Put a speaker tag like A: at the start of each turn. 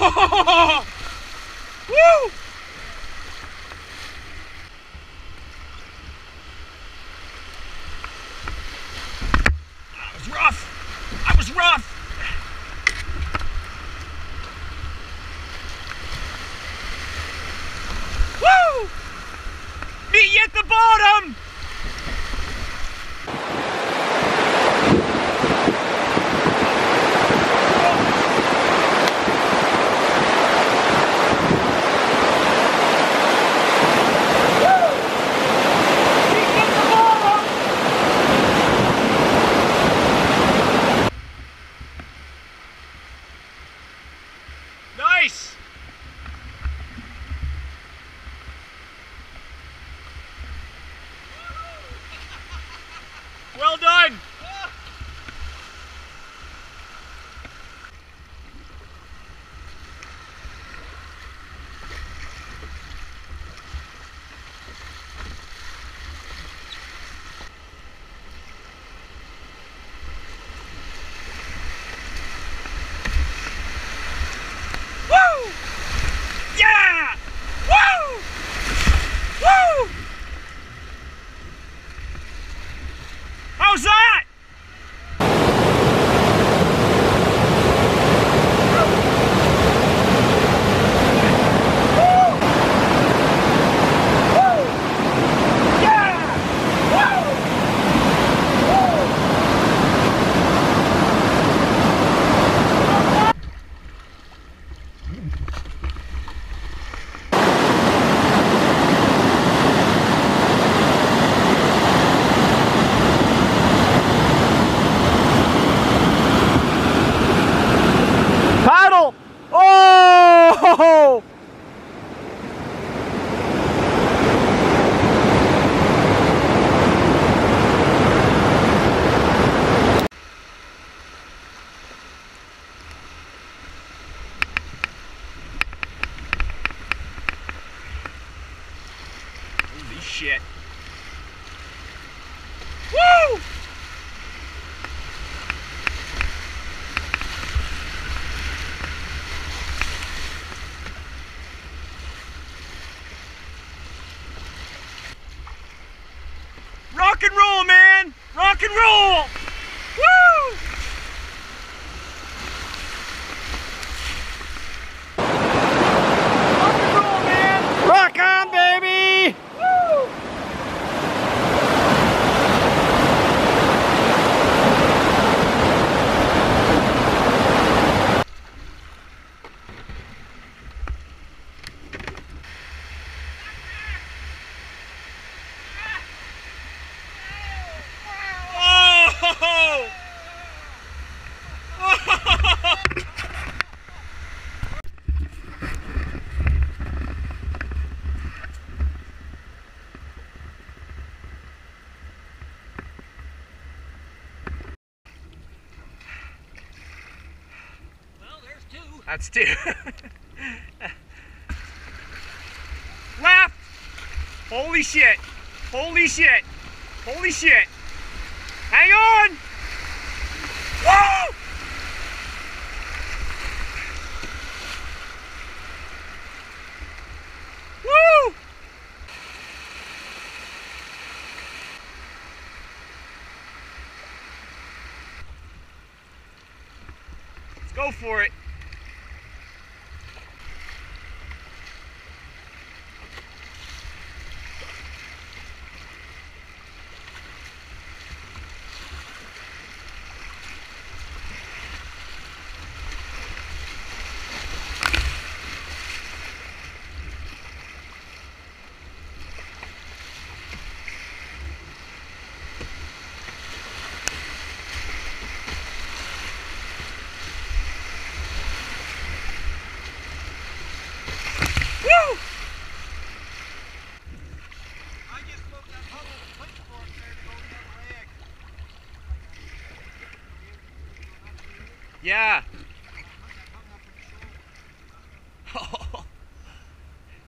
A: Oh! Woo! That was rough. That was rough. Woo! Meet you at the bottom. Nice! Well done! Woo! Yeah! Woo! Woo! How's that? Woo! Woo! Yeah! Woo! Woo! Paddle! Oh! Holy shit. Woo! Rock and roll, man! Rock and roll! Woo! Rock and roll, man! Rock on, baby! Woo! Oh!
B: Well, there's two.
A: That's two. Left! Holy shit! Holy shit! Holy shit! Hang on! Woo! Woo! Let's go for it. Woo!
B: I just broke that huddle of switchboard there to go the other way.
A: Yeah.